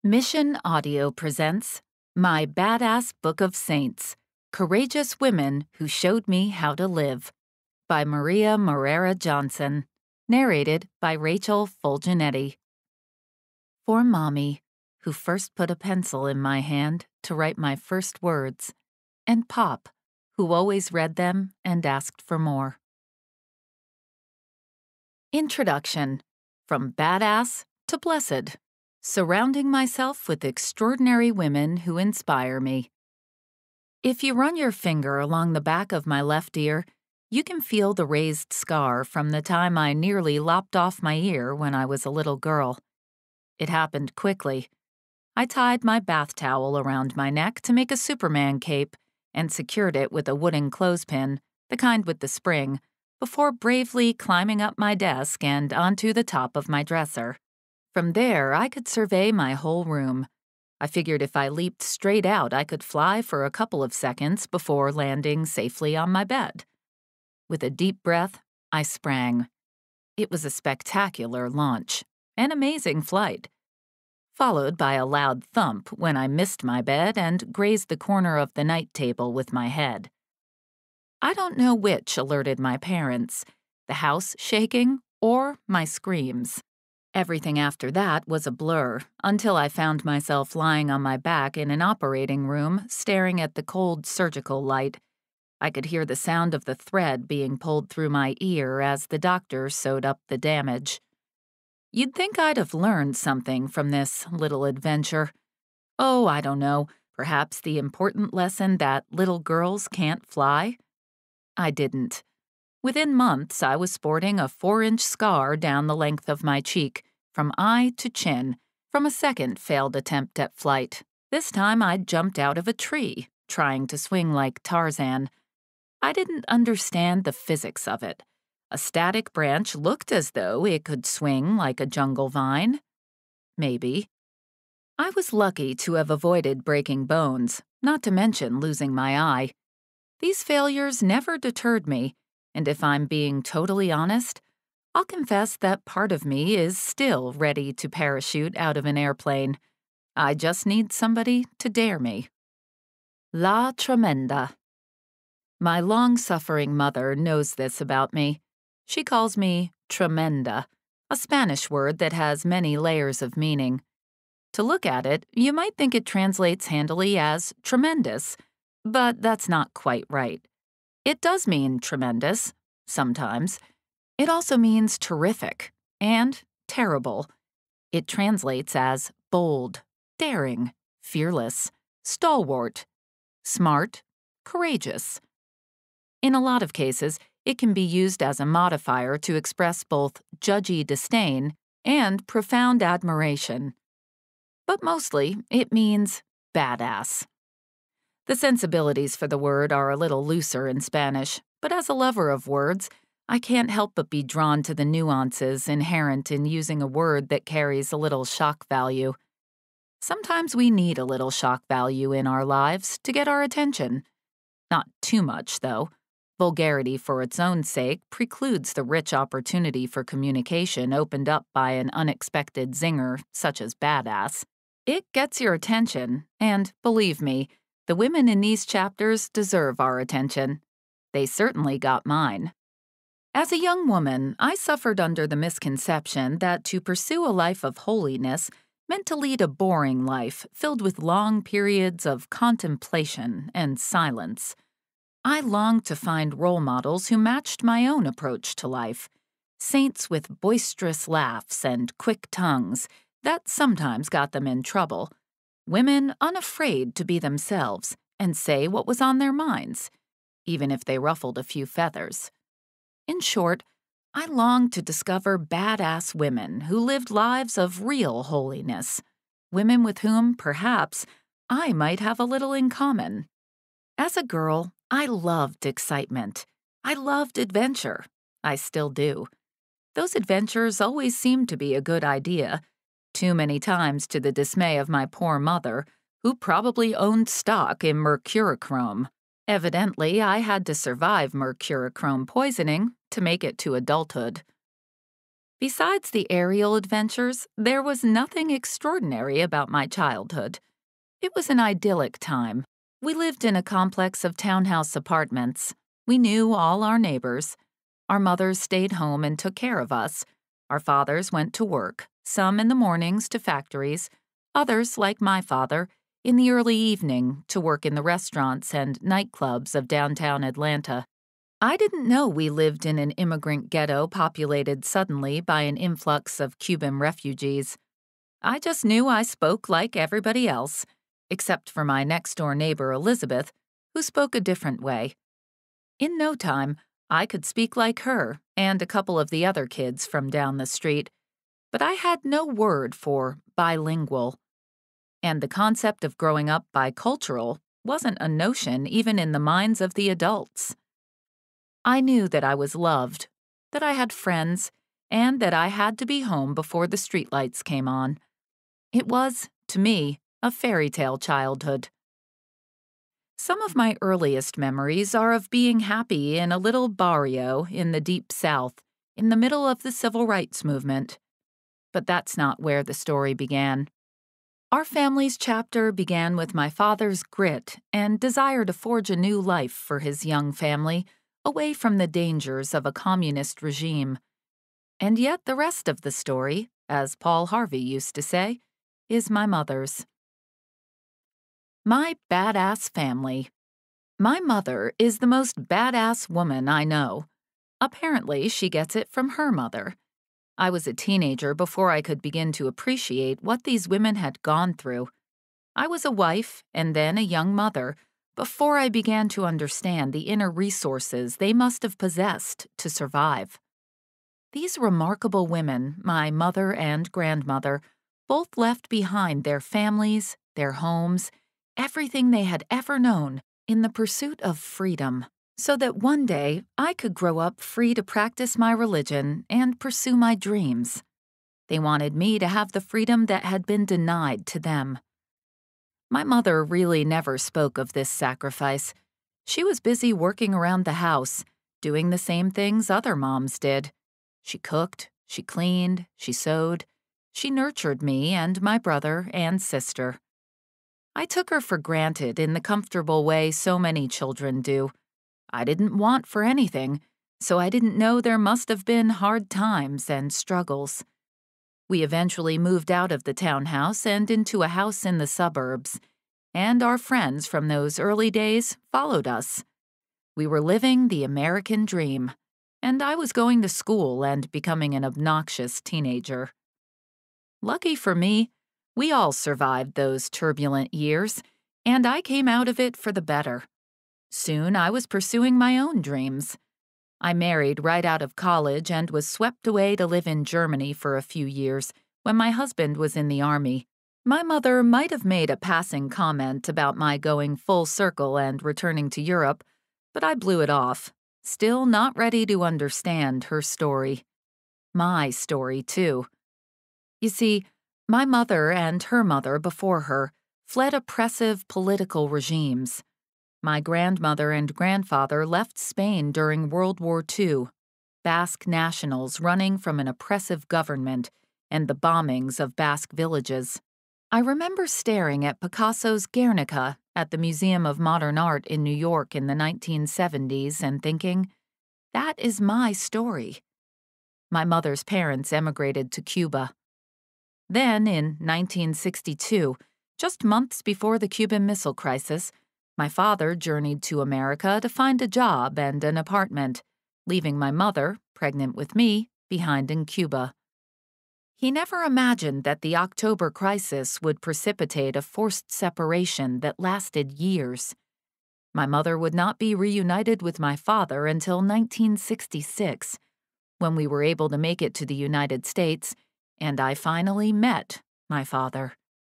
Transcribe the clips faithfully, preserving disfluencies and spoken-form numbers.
Mission Audio presents My Badass Book of Saints, Courageous Women Who Showed Me How to Live by Maria Morera Johnson, narrated by Rachel Fulginiti. For Mommy, who first put a pencil in my hand to write my first words, and Pop, who always read them and asked for more. Introduction. From Badass to Blessed. Surrounding myself with extraordinary women who inspire me. If you run your finger along the back of my left ear, you can feel the raised scar from the time I nearly lopped off my ear when I was a little girl. It happened quickly. I tied my bath towel around my neck to make a Superman cape and secured it with a wooden clothespin, the kind with the spring, before bravely climbing up my desk and onto the top of my dresser. From there, I could survey my whole room. I figured if I leaped straight out, I could fly for a couple of seconds before landing safely on my bed. With a deep breath, I sprang. It was a spectacular launch, an amazing flight, followed by a loud thump when I missed my bed and grazed the corner of the night table with my head. I don't know which alerted my parents, the house shaking or my screams. Everything after that was a blur, until I found myself lying on my back in an operating room, staring at the cold surgical light. I could hear the sound of the thread being pulled through my ear as the doctor sewed up the damage. You'd think I'd have learned something from this little adventure. Oh, I don't know, perhaps the important lesson that little girls can't fly? I didn't. Within months, I was sporting a four-inch scar down the length of my cheek, from eye to chin, from a second failed attempt at flight. This time I'd jumped out of a tree, trying to swing like Tarzan. I didn't understand the physics of it. A static branch looked as though it could swing like a jungle vine. Maybe. I was lucky to have avoided breaking bones, not to mention losing my eye. These failures never deterred me. And if I'm being totally honest, I'll confess that part of me is still ready to parachute out of an airplane. I just need somebody to dare me. La Tremenda. My long-suffering mother knows this about me. She calls me tremenda, a Spanish word that has many layers of meaning. To look at it, you might think it translates handily as tremendous, but that's not quite right. It does mean tremendous, sometimes. It also means terrific and terrible. It translates as bold, daring, fearless, stalwart, smart, courageous. In a lot of cases, it can be used as a modifier to express both judgy disdain and profound admiration. But mostly, it means badass. The sensibilities for the word are a little looser in Spanish, but as a lover of words, I can't help but be drawn to the nuances inherent in using a word that carries a little shock value. Sometimes we need a little shock value in our lives to get our attention. Not too much, though. Vulgarity for its own sake precludes the rich opportunity for communication opened up by an unexpected zinger such as badass. It gets your attention, and, believe me, the women in these chapters deserve our attention. They certainly got mine. As a young woman, I suffered under the misconception that to pursue a life of holiness meant to lead a boring life filled with long periods of contemplation and silence. I longed to find role models who matched my own approach to life, saints with boisterous laughs and quick tongues that sometimes got them in trouble. Women unafraid to be themselves and say what was on their minds, even if they ruffled a few feathers. In short, I longed to discover badass women who lived lives of real holiness, women with whom, perhaps, I might have a little in common. As a girl, I loved excitement. I loved adventure. I still do. Those adventures always seemed to be a good idea, too many times to the dismay of my poor mother, who probably owned stock in mercurochrome. Evidently, I had to survive mercurochrome poisoning to make it to adulthood. Besides the aerial adventures, there was nothing extraordinary about my childhood. It was an idyllic time. We lived in a complex of townhouse apartments. We knew all our neighbors. Our mothers stayed home and took care of us. Our fathers went to work, some in the mornings to factories, others, like my father, in the early evening to work in the restaurants and nightclubs of downtown Atlanta. I didn't know we lived in an immigrant ghetto populated suddenly by an influx of Cuban refugees. I just knew I spoke like everybody else, except for my next-door neighbor Elizabeth, who spoke a different way. In no time, I could speak like her and a couple of the other kids from down the street, but I had no word for bilingual. And the concept of growing up bicultural wasn't a notion even in the minds of the adults. I knew that I was loved, that I had friends, and that I had to be home before the streetlights came on. It was, to me, a fairy tale childhood. Some of my earliest memories are of being happy in a little barrio in the Deep South, in the middle of the Civil Rights Movement. But that's not where the story began. Our family's chapter began with my father's grit and desire to forge a new life for his young family, away from the dangers of a communist regime. And yet the rest of the story, as Paul Harvey used to say, is my mother's. My badass family. My mother is the most badass woman I know. Apparently, she gets it from her mother. I was a teenager before I could begin to appreciate what these women had gone through. I was a wife and then a young mother before I began to understand the inner resources they must have possessed to survive. These remarkable women, my mother and grandmother, both left behind their families, their homes, everything they had ever known in the pursuit of freedom, so that one day I could grow up free to practice my religion and pursue my dreams. They wanted me to have the freedom that had been denied to them. My mother really never spoke of this sacrifice. She was busy working around the house, doing the same things other moms did. She cooked, she cleaned, she sewed. She nurtured me and my brother and sister. I took her for granted in the comfortable way so many children do. I didn't want for anything, so I didn't know there must have been hard times and struggles. We eventually moved out of the townhouse and into a house in the suburbs, and our friends from those early days followed us. We were living the American dream, and I was going to school and becoming an obnoxious teenager. Lucky for me, we all survived those turbulent years, and I came out of it for the better. Soon I was pursuing my own dreams. I married right out of college and was swept away to live in Germany for a few years when my husband was in the Army. My mother might have made a passing comment about my going full circle and returning to Europe, but I blew it off, still not ready to understand her story. My story, too. You see, my mother and her mother before her fled oppressive political regimes. My grandmother and grandfather left Spain during World War Two, Basque nationals running from an oppressive government and the bombings of Basque villages. I remember staring at Picasso's Guernica at the Museum of Modern Art in New York in the nineteen seventies and thinking, that is my story. My mother's parents emigrated to Cuba. Then, in nineteen sixty-two, just months before the Cuban Missile Crisis, my father journeyed to America to find a job and an apartment, leaving my mother, pregnant with me, behind in Cuba. He never imagined that the October crisis would precipitate a forced separation that lasted years. My mother would not be reunited with my father until nineteen sixty-six, when we were able to make it to the United States, and I finally met my father.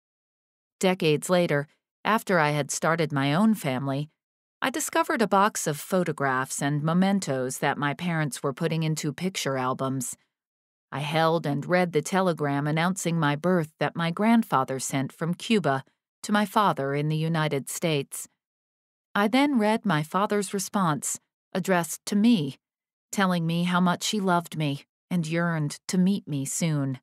Decades later, after I had started my own family, I discovered a box of photographs and mementos that my parents were putting into picture albums. I held and read the telegram announcing my birth that my grandfather sent from Cuba to my father in the United States. I then read my father's response, addressed to me, telling me how much he loved me and yearned to meet me soon.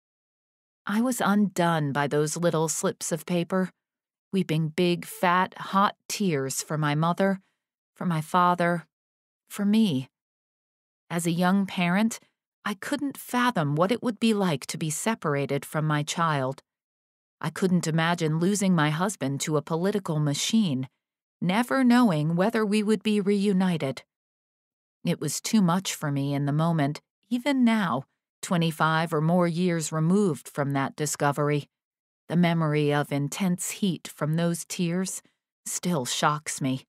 I was undone by those little slips of paper, weeping big, fat, hot tears for my mother, for my father, for me. As a young parent, I couldn't fathom what it would be like to be separated from my child. I couldn't imagine losing my husband to a political machine, never knowing whether we would be reunited. It was too much for me in the moment, even now, twenty-five or more years removed from that discovery. The memory of intense heat from those tears still shocks me.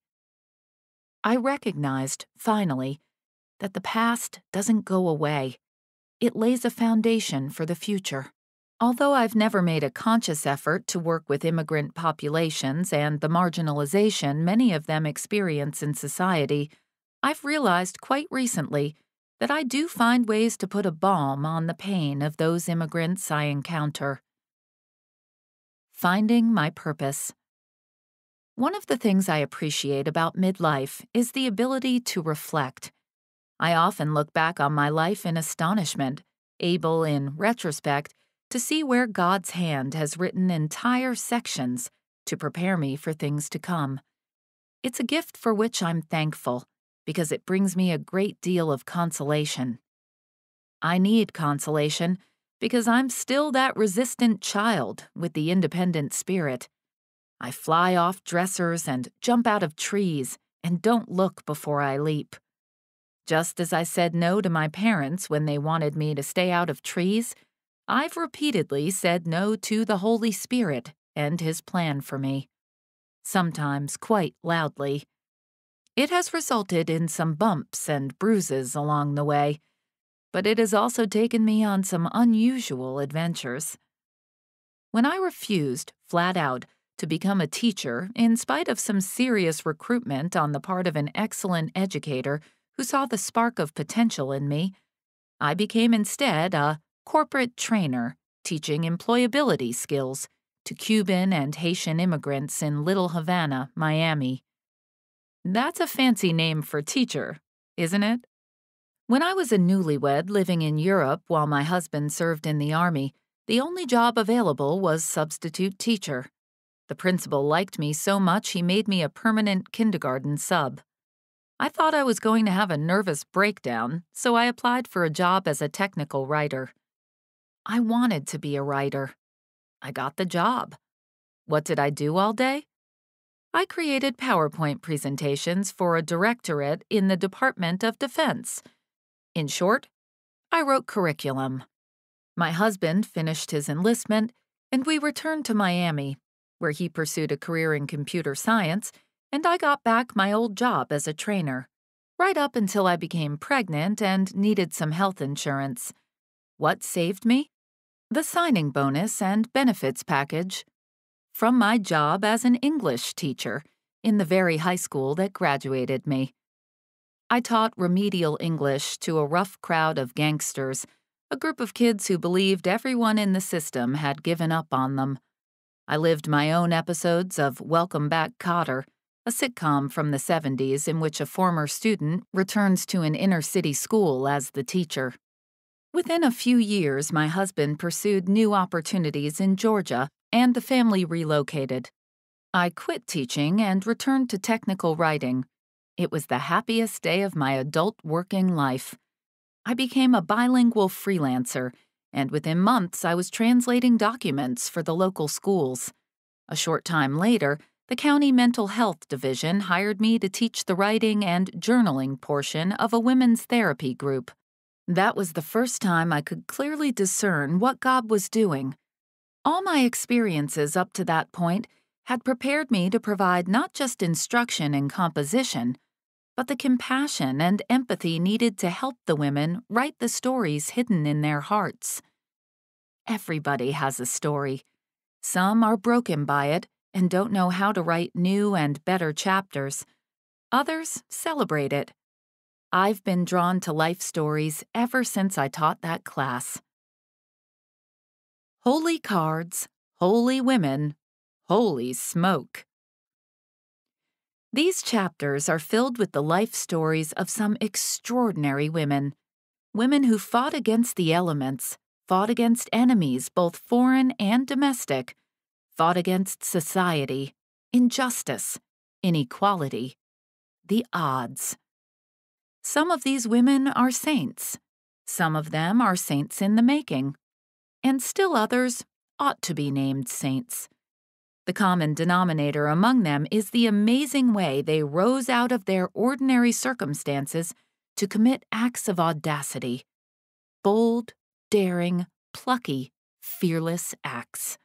I recognized, finally, that the past doesn't go away. It lays a foundation for the future. Although I've never made a conscious effort to work with immigrant populations and the marginalization many of them experience in society, I've realized quite recently that I do find ways to put a balm on the pain of those immigrants I encounter. Finding my purpose. One of the things I appreciate about midlife is the ability to reflect. I often look back on my life in astonishment, able, in retrospect, to see where God's hand has written entire sections to prepare me for things to come. It's a gift for which I'm thankful, because it brings me a great deal of consolation. I need consolation because I'm still that resistant child with the independent spirit. I fly off dressers and jump out of trees and don't look before I leap. Just as I said no to my parents when they wanted me to stay out of trees, I've repeatedly said no to the Holy Spirit and His plan for me, sometimes quite loudly. It has resulted in some bumps and bruises along the way, but it has also taken me on some unusual adventures. When I refused, flat out, to become a teacher in spite of some serious recruitment on the part of an excellent educator who saw the spark of potential in me, I became instead a corporate trainer teaching employability skills to Cuban and Haitian immigrants in Little Havana, Miami. That's a fancy name for teacher, isn't it? When I was a newlywed living in Europe while my husband served in the Army, the only job available was substitute teacher. The principal liked me so much he made me a permanent kindergarten sub. I thought I was going to have a nervous breakdown, so I applied for a job as a technical writer. I wanted to be a writer. I got the job. What did I do all day? I created PowerPoint presentations for a directorate in the Department of Defense. In short, I wrote curriculum. My husband finished his enlistment, and we returned to Miami, where he pursued a career in computer science, and I got back my old job as a trainer, right up until I became pregnant and needed some health insurance. What saved me? The signing bonus and benefits package from my job as an English teacher in the very high school that graduated me. I taught remedial English to a rough crowd of gangsters, a group of kids who believed everyone in the system had given up on them. I lived my own episodes of Welcome Back, Kotter, a sitcom from the seventies in which a former student returns to an inner-city school as the teacher. Within a few years, my husband pursued new opportunities in Georgia, and the family relocated. I quit teaching and returned to technical writing. It was the happiest day of my adult working life. I became a bilingual freelancer, and within months I was translating documents for the local schools. A short time later, the county mental health division hired me to teach the writing and journaling portion of a women's therapy group. That was the first time I could clearly discern what God was doing. All my experiences up to that point had prepared me to provide not just instruction in composition, but the compassion and empathy needed to help the women write the stories hidden in their hearts. Everybody has a story. Some are broken by it and don't know how to write new and better chapters. Others celebrate it. I've been drawn to life stories ever since I taught that class. Holy cards, holy women, holy smoke. These chapters are filled with the life stories of some extraordinary women. women who fought against the elements, fought against enemies, both foreign and domestic, fought against society, injustice, inequality, the odds. Some of these women are saints. Some of them are saints in the making. And still others ought to be named saints. The common denominator among them is the amazing way they rose out of their ordinary circumstances to commit acts of audacity. Bold, daring, plucky, fearless acts.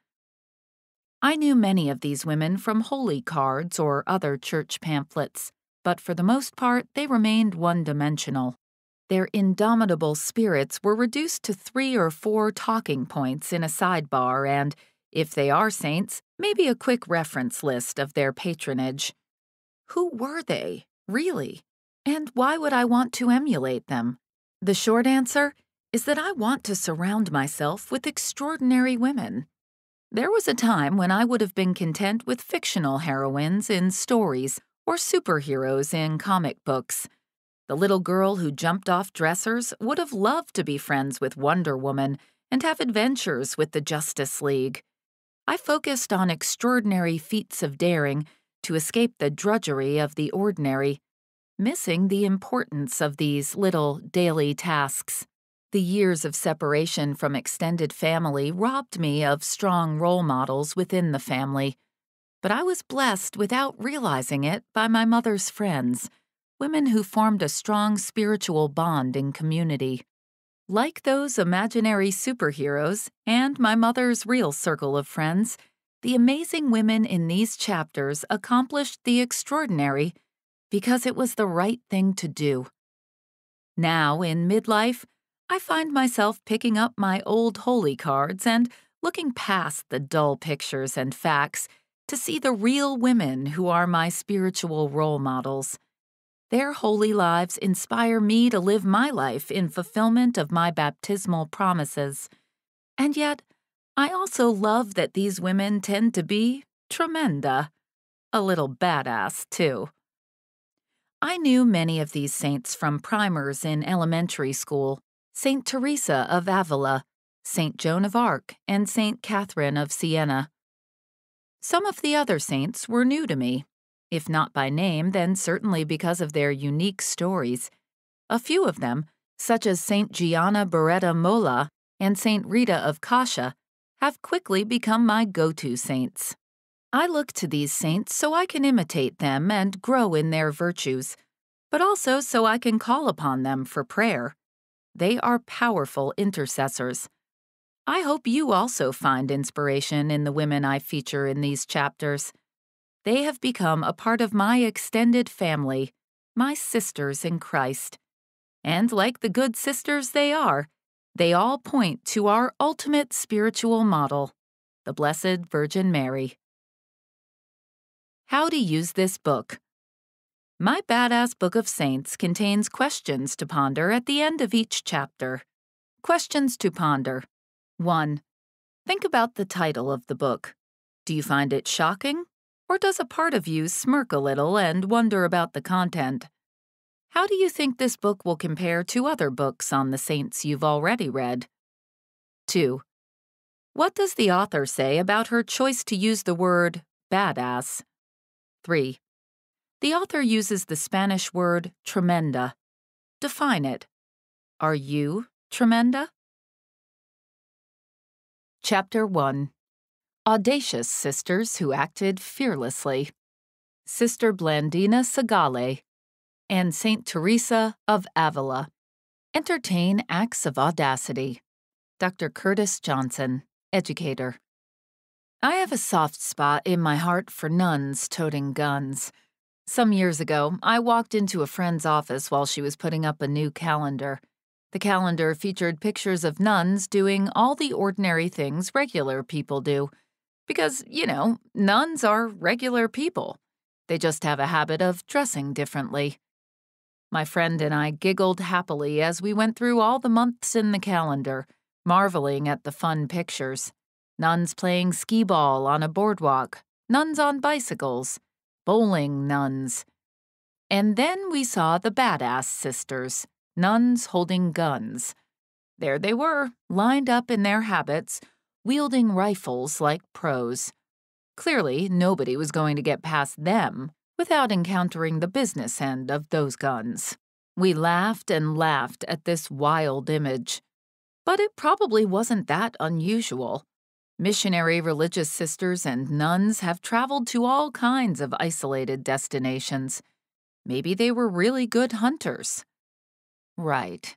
I knew many of these women from holy cards or other church pamphlets, but for the most part they remained one-dimensional. Their indomitable spirits were reduced to three or four talking points in a sidebar and, if they are saints, maybe a quick reference list of their patronage. Who were they, really? And why would I want to emulate them? The short answer is that I want to surround myself with extraordinary women. There was a time when I would have been content with fictional heroines in stories or superheroes in comic books. The little girl who jumped off dressers would have loved to be friends with Wonder Woman and have adventures with the Justice League. I focused on extraordinary feats of daring to escape the drudgery of the ordinary, missing the importance of these little daily tasks. The years of separation from extended family robbed me of strong role models within the family, but I was blessed without realizing it by my mother's friends, women who formed a strong spiritual bond in community. Like those imaginary superheroes and my mother's real circle of friends, the amazing women in these chapters accomplished the extraordinary because it was the right thing to do. Now, in midlife, I find myself picking up my old holy cards and looking past the dull pictures and facts to see the real women who are my spiritual role models. Their holy lives inspire me to live my life in fulfillment of my baptismal promises. And yet, I also love that these women tend to be tremenda, a little badass, too. I knew many of these saints from primers in elementary school: Saint Teresa of Avila, Saint Joan of Arc, and Saint Catherine of Siena. Some of the other saints were new to me. If not by name, then certainly because of their unique stories. A few of them, such as Saint Gianna Beretta Molla and Saint Rita of Cascia, have quickly become my go-to saints. I look to these saints so I can imitate them and grow in their virtues, but also so I can call upon them for prayer. They are powerful intercessors. I hope you also find inspiration in the women I feature in these chapters. They have become a part of my extended family, my sisters in Christ. And like the good sisters they are, they all point to our ultimate spiritual model, the Blessed Virgin Mary. How to use this book. My Badass Book of Saints contains questions to ponder at the end of each chapter. Questions to ponder. one. Think about the title of the book. Do you find it shocking? Or does a part of you smirk a little and wonder about the content? How do you think this book will compare to other books on the saints you've already read? two. What does the author say about her choice to use the word badass? three. The author uses the Spanish word tremenda. Define it. Are you tremenda? Chapter one. Audacious Sisters Who Acted Fearlessly. Sister Blandina Segale and Saint Teresa of Avila. Entertain Acts of Audacity. Doctor Curtis Johnson, Educator. I have a soft spot in my heart for nuns toting guns. Some years ago, I walked into a friend's office while she was putting up a new calendar. The calendar featured pictures of nuns doing all the ordinary things regular people do. Because, you know, nuns are regular people. They just have a habit of dressing differently. My friend and I giggled happily as we went through all the months in the calendar, marveling at the fun pictures. Nuns playing skee-ball on a boardwalk, nuns on bicycles, bowling nuns. And then we saw the badass sisters, nuns holding guns. There they were, lined up in their habits, wielding rifles like pros. Clearly, nobody was going to get past them without encountering the business end of those guns. We laughed and laughed at this wild image. But it probably wasn't that unusual. Missionary religious sisters and nuns have traveled to all kinds of isolated destinations. Maybe they were really good hunters. Right.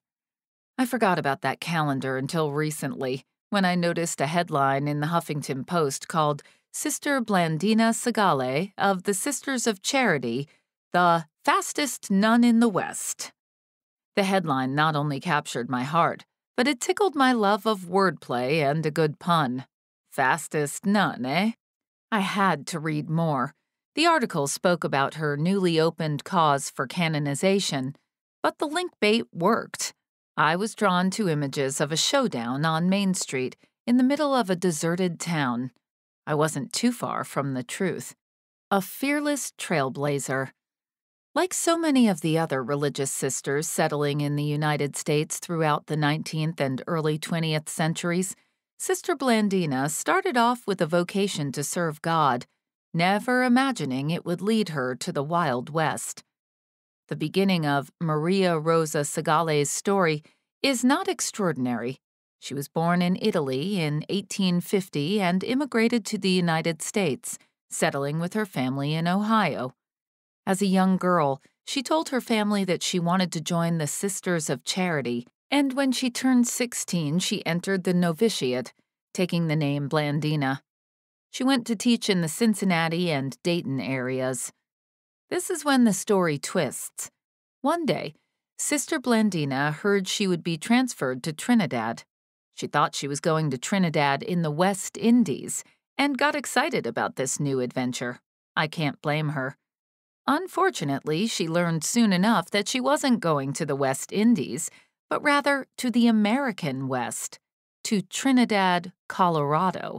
I forgot about that calendar until recently, when I noticed a headline in the Huffington Post called Sister Blandina Segale of the Sisters of Charity, the fastest nun in the West. The headline not only captured my heart, but it tickled my love of wordplay and a good pun. Fastest nun, eh? I had to read more. The article spoke about her newly opened cause for canonization, but the link bait worked. I was drawn to images of a showdown on Main Street in the middle of a deserted town. I wasn't too far from the truth. A fearless trailblazer. Like so many of the other religious sisters settling in the United States throughout the nineteenth and early twentieth centuries, Sister Blandina started off with a vocation to serve God, never imagining it would lead her to the Wild West. The beginning of Maria Rosa Segale's story is not extraordinary. She was born in Italy in eighteen fifty and immigrated to the United States, settling with her family in Ohio. As a young girl, she told her family that she wanted to join the Sisters of Charity, and when she turned sixteen, she entered the novitiate, taking the name Blandina. She went to teach in the Cincinnati and Dayton areas. This is when the story twists. One day, Sister Blandina heard she would be transferred to Trinidad. She thought she was going to Trinidad in the West Indies and got excited about this new adventure. I can't blame her. Unfortunately, she learned soon enough that she wasn't going to the West Indies, but rather to the American West, to Trinidad, Colorado.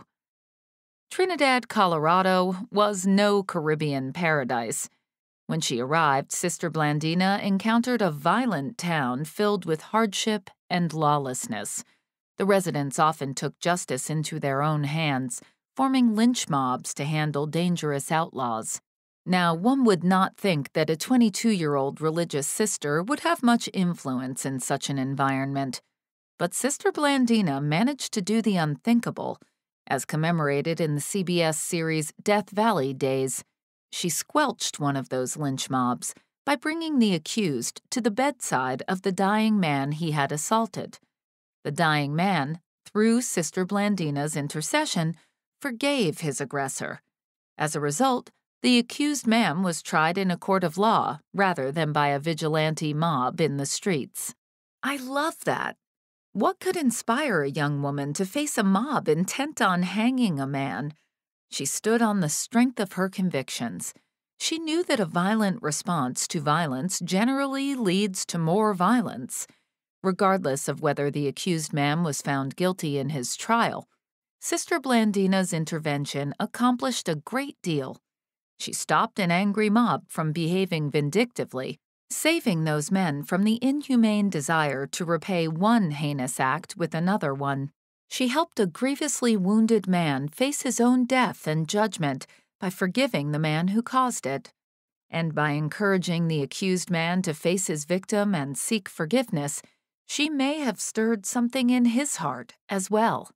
Trinidad, Colorado was no Caribbean paradise. When she arrived, Sister Blandina encountered a violent town filled with hardship and lawlessness. The residents often took justice into their own hands, forming lynch mobs to handle dangerous outlaws. Now, one would not think that a twenty-two-year-old religious sister would have much influence in such an environment. But Sister Blandina managed to do the unthinkable, as commemorated in the C B S series Death Valley Days. She squelched one of those lynch mobs by bringing the accused to the bedside of the dying man he had assaulted. The dying man, through Sister Blandina's intercession, forgave his aggressor. As a result, the accused man was tried in a court of law rather than by a vigilante mob in the streets. I love that. What could inspire a young woman to face a mob intent on hanging a man? She stood on the strength of her convictions. She knew that a violent response to violence generally leads to more violence. Regardless of whether the accused man was found guilty in his trial, Sister Blandina's intervention accomplished a great deal. She stopped an angry mob from behaving vindictively, saving those men from the inhumane desire to repay one heinous act with another one. She helped a grievously wounded man face his own death and judgment by forgiving the man who caused it. And by encouraging the accused man to face his victim and seek forgiveness, she may have stirred something in his heart as well.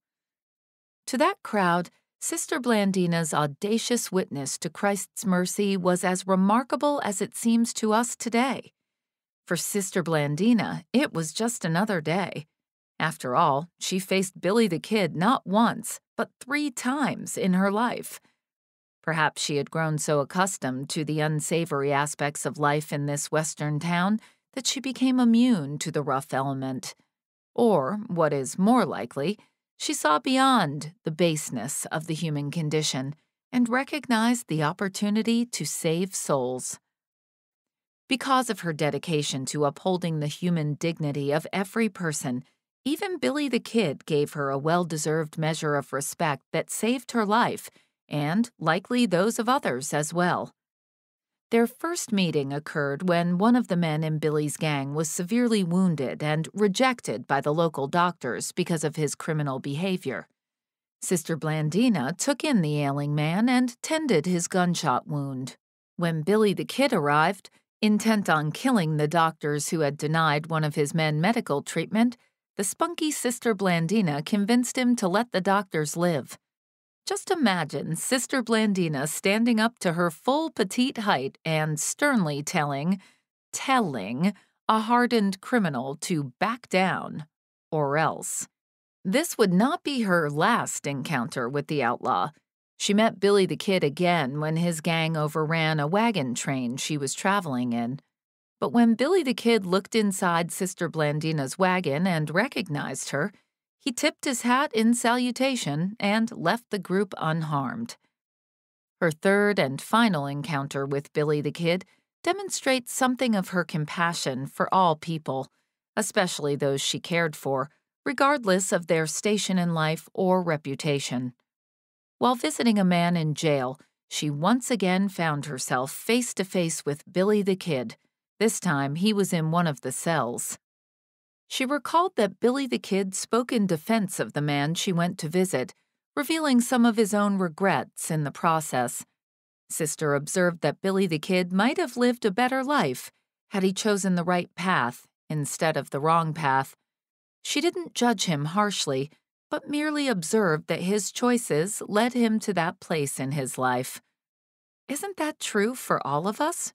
To that crowd, Sister Blandina's audacious witness to Christ's mercy was as remarkable as it seems to us today. For Sister Blandina, it was just another day. After all, she faced Billy the Kid not once, but three times in her life. Perhaps she had grown so accustomed to the unsavory aspects of life in this western town that she became immune to the rough element. Or, what is more likely, she saw beyond the baseness of the human condition and recognized the opportunity to save souls. Because of her dedication to upholding the human dignity of every person, even Billy the Kid gave her a well-deserved measure of respect that saved her life, and likely those of others as well. Their first meeting occurred when one of the men in Billy's gang was severely wounded and rejected by the local doctors because of his criminal behavior. Sister Blandina took in the ailing man and tended his gunshot wound. When Billy the Kid arrived, intent on killing the doctors who had denied one of his men medical treatment, the spunky Sister Blandina convinced him to let the doctors live. Just imagine Sister Blandina standing up to her full petite height and sternly telling, telling a hardened criminal to back down, or else. This would not be her last encounter with the outlaw. She met Billy the Kid again when his gang overran a wagon train she was traveling in. But when Billy the Kid looked inside Sister Blandina's wagon and recognized her, he tipped his hat in salutation and left the group unharmed. Her third and final encounter with Billy the Kid demonstrates something of her compassion for all people, especially those she cared for, regardless of their station in life or reputation. While visiting a man in jail, she once again found herself face to face with Billy the Kid. This time he was in one of the cells. She recalled that Billy the Kid spoke in defense of the man she went to visit, revealing some of his own regrets in the process. Sister observed that Billy the Kid might have lived a better life had he chosen the right path instead of the wrong path. She didn't judge him harshly, but merely observed that his choices led him to that place in his life. Isn't that true for all of us?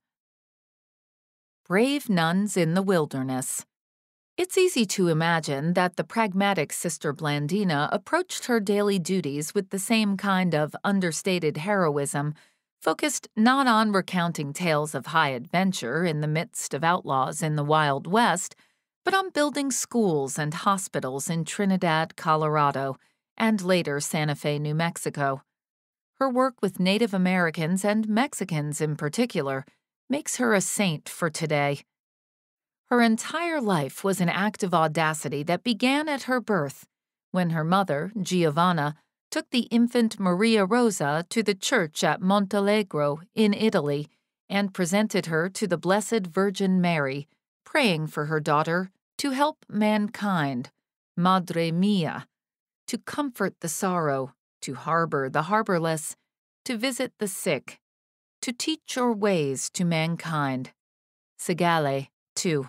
Brave nuns in the wilderness. It's easy to imagine that the pragmatic Sister Blandina approached her daily duties with the same kind of understated heroism, focused not on recounting tales of high adventure in the midst of outlaws in the Wild West, but on building schools and hospitals in Trinidad, Colorado, and later Santa Fe, New Mexico. Her work with Native Americans and Mexicans in particular makes her a saint for today. Her entire life was an act of audacity that began at her birth, when her mother, Giovanna, took the infant Maria Rosa to the church at Montalegro in Italy and presented her to the Blessed Virgin Mary, praying for her daughter to help mankind, Madre Mia, to comfort the sorrow, to harbor the harborless, to visit the sick, to teach your ways to mankind. Segale, two.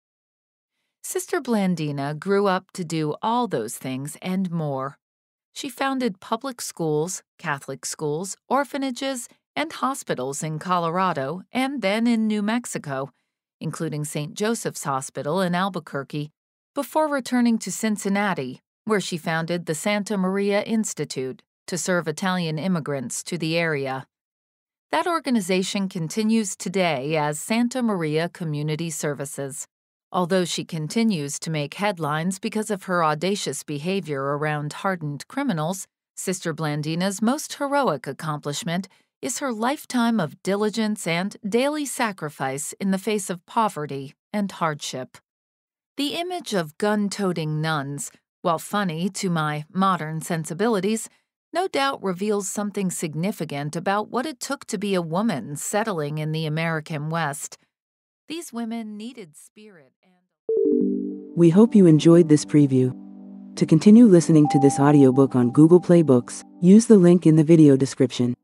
Sister Blandina grew up to do all those things and more. She founded public schools, Catholic schools, orphanages, and hospitals in Colorado and then in New Mexico, including Saint Joseph's Hospital in Albuquerque, before returning to Cincinnati, where she founded the Santa Maria Institute to serve Italian immigrants to the area. That organization continues today as Santa Maria Community Services. Although she continues to make headlines because of her audacious behavior around hardened criminals, Sister Blandina's most heroic accomplishment is her lifetime of diligence and daily sacrifice in the face of poverty and hardship. The image of gun-toting nuns, while funny to my modern sensibilities, no doubt reveals something significant about what it took to be a woman settling in the American West. These women needed spirit and... We hope you enjoyed this preview. To continue listening to this audiobook on Google Play Books, use the link in the video description.